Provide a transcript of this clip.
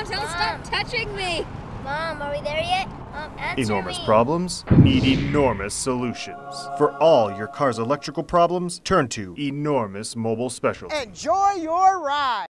don't stop touching me! Mom, are we there yet? Answer Enormous me. problems need enormous solutions. For all your car's electrical problems, turn to Enormis Mobile Specialty. Enjoy your ride.